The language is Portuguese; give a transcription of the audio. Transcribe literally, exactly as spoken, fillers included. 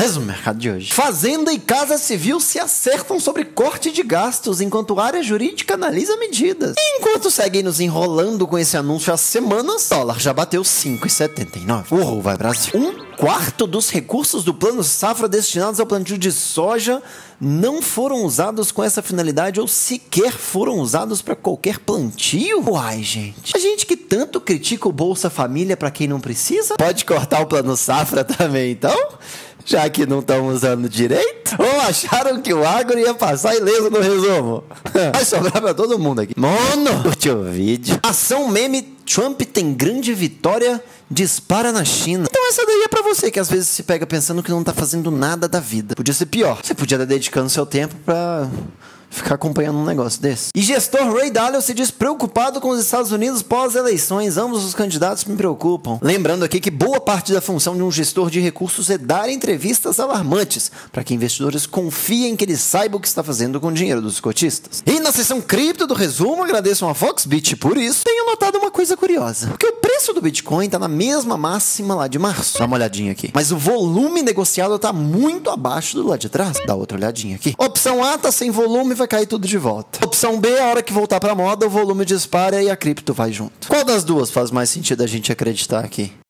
Resumo mercado de hoje. Fazenda e Casa Civil se acertam sobre corte de gastos, enquanto área jurídica analisa medidas. E enquanto seguem nos enrolando com esse anúncio há semanas, o dólar já bateu cinco reais e setenta e nove centavos. Uhul, vai Brasil. Um quarto dos recursos do Plano Safra destinados ao plantio de soja não foram usados com essa finalidade ou sequer foram usados para qualquer plantio? Uai, gente. A gente que tanto critica o Bolsa Família para quem não precisa, pode cortar o Plano Safra também, então? Já que não estão usando direito? Ou acharam que o agro ia passar ileso no resumo? Vai sobrar pra todo mundo aqui. Mano, curtiu o vídeo? Ação meme: Trump tem grande vitória, dispara na China. Então essa daí é pra você que às vezes se pega pensando que não tá fazendo nada da vida. Podia ser pior. Você podia estar dedicando seu tempo pra ficar acompanhando um negócio desse. E gestor Ray Dalio se diz preocupado com os Estados Unidos pós-eleições. Ambos os candidatos me preocupam. Lembrando aqui que boa parte da função de um gestor de recursos é dar entrevistas alarmantes, para que investidores confiem que ele saiba o que está fazendo com o dinheiro dos cotistas. E na seção cripto do resumo, agradeço a Foxbit por isso. Tenho notado uma coisa curiosa, porque o preço do Bitcoin tá na mesma máxima lá de março. Dá uma olhadinha aqui. Mas o volume negociado tá muito abaixo do lá de trás. Dá outra olhadinha aqui. Opção A tá sem volume, vai cair tudo de volta. Opção B, a hora que voltar pra moda, o volume dispara e a cripto vai junto. Qual das duas faz mais sentido a gente acreditar aqui?